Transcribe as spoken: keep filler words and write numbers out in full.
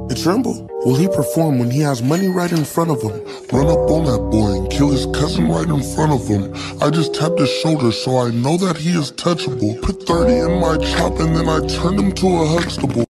and tremble. Will he perform when he has money right in front of him? Run up on that boy and kill his cousin right in front of him. I just tapped his shoulder so I know that he is touchable. Put thirty in my chop and then I turned him to a Huxtable.